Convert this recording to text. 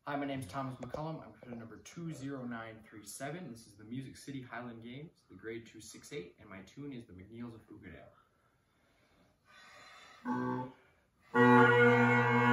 Hi, my name is Thomas McCullum. I'm credit number 20937. This is the Music City Highland Games, the grade 268, and my tune is the McNeils of Fougadale.